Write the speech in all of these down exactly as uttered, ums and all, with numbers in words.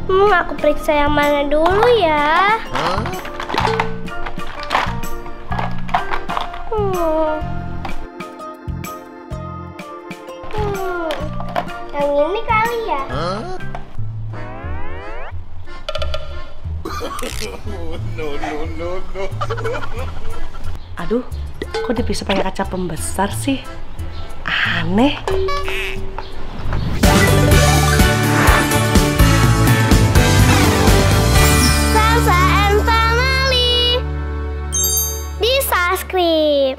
Hmm, aku periksa yang mana dulu ya. Hmm. Hmm. Yang ini kali ya. No, no, no, no. Aduh, kok dia bisa pakai kaca pembesar sih? Aneh. Salsa and Family di subscribe.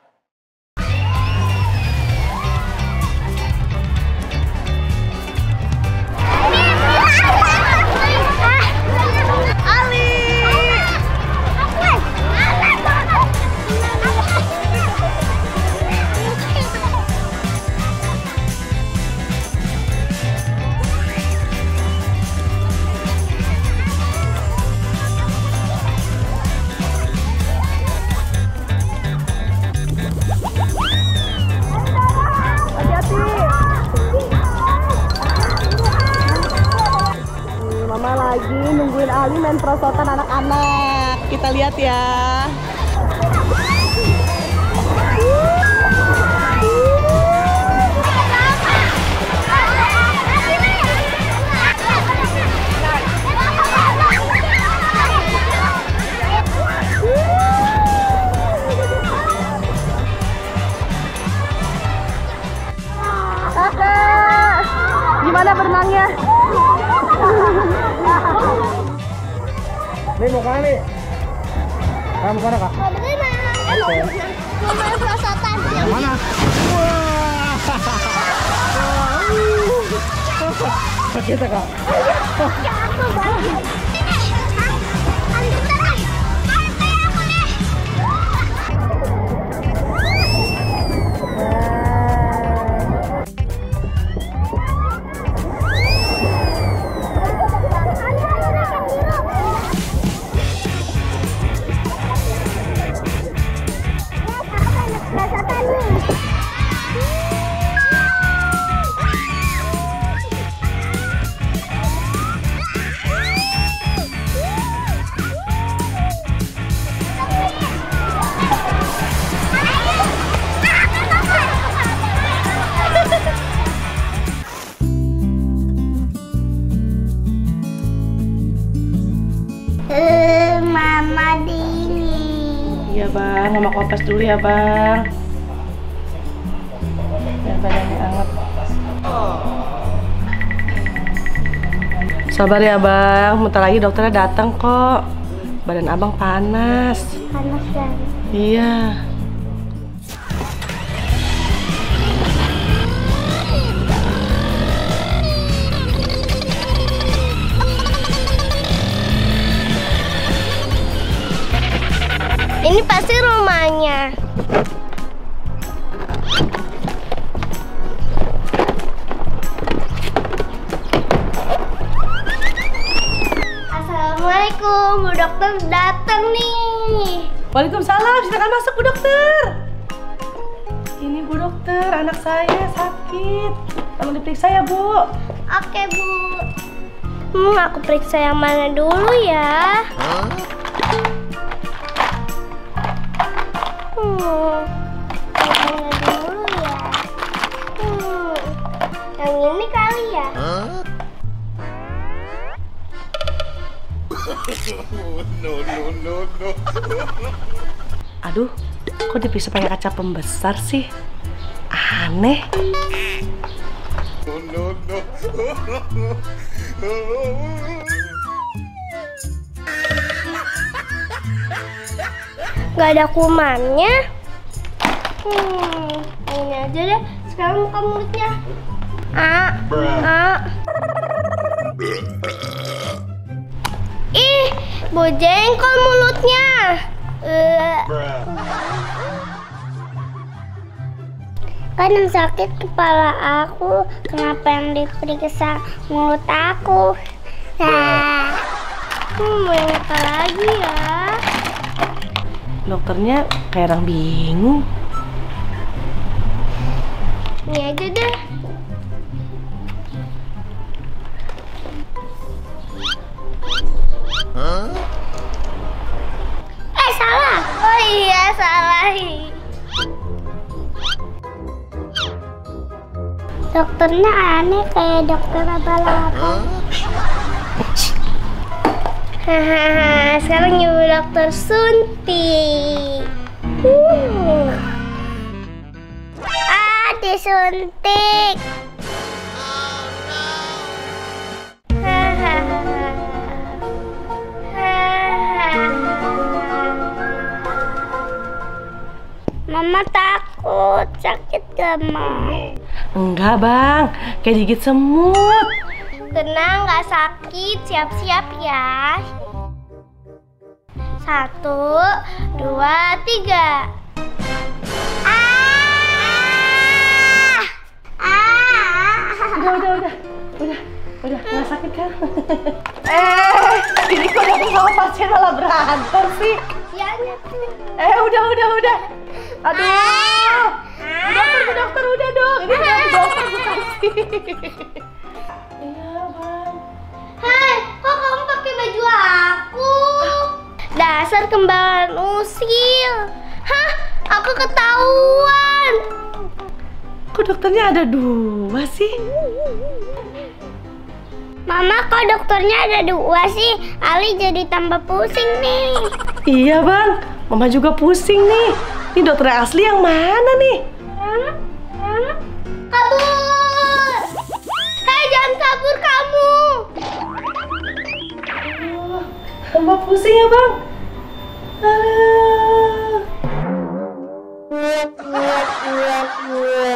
Mama lagi nungguin Ali main perosotan anak-anak. Kita lihat ya. Kakak, gimana berenangnya? Nih mau kemana nih? Kamu kemana kak? Mau berenang. Eh, mau berenang. Mau main perosotan. Yang mana? Wah. Sakit ya kak? Jatuh banget. Mama dingin. Iya bang, mama kopas dulu ya bang. Biar badannya anget. Sabar ya bang, bentar lagi dokternya datang kok. Badan abang panas. Panas kan? Iya. Ini pasti rumahnya. Assalamualaikum, Bu Dokter datang nih. Waalaikumsalam, silakan masuk Bu Dokter. Ini Bu Dokter, anak saya sakit. Tolong diperiksa ya Bu. Oke Bu. Hmm, aku periksa yang mana dulu ya. Hmm, yang mana dulu ya. Hmm, yang ini kali ya. No, no, no, no. Aduh, kok dia bisa pakai kaca pembesar sih? Aneh. No, no, no. Gak ada kumannya. Hmm, ini aja deh. Sekarang buka mulutnya. Ah, ah. Ih, bojengkol mulutnya. Uh. Kan yang sakit kepala aku. Kenapa yang diperiksa mulut aku? Nah. Hmm, mau yang apa lagi ya? Dokternya kayak orang bingung. Ini aja deh. Dokternya aneh kayak dokter abal-abal. Hahaha, sekarang ibu dokter suntik. Uh. Ah, disuntik. Mama takut, sakit gak, Ma? Enggak, Bang. Kayak digigit semut. Tenang, gak sakit. Siap-siap ya. Satu, dua, tiga. Ah! Ah! Udah, udah, udah. Udah, udah. Nggak sakit kan? eh, ini kok datang sama pasien malah berantem sih? Ya, nyatu. Eh, udah, udah, udah. Aduh. Bu dokter, bu dokter, udah dong. Ini udah bu dokter, bukan sih. Iya, Bang. Hai, kok kamu pakai baju aku? Dasar kembaran usil. Hah, aku ketahuan. Kok dokternya ada dua sih? Mama, kok dokternya ada dua sih? Ali jadi tambah pusing nih. Iya, Bang. Mama juga pusing nih. Ini dokter asli yang mana nih? Hmm? Hmm? Kabur! Hei, jangan kabur kamu! Oh, tambah pusing ya, Bang? Aduh.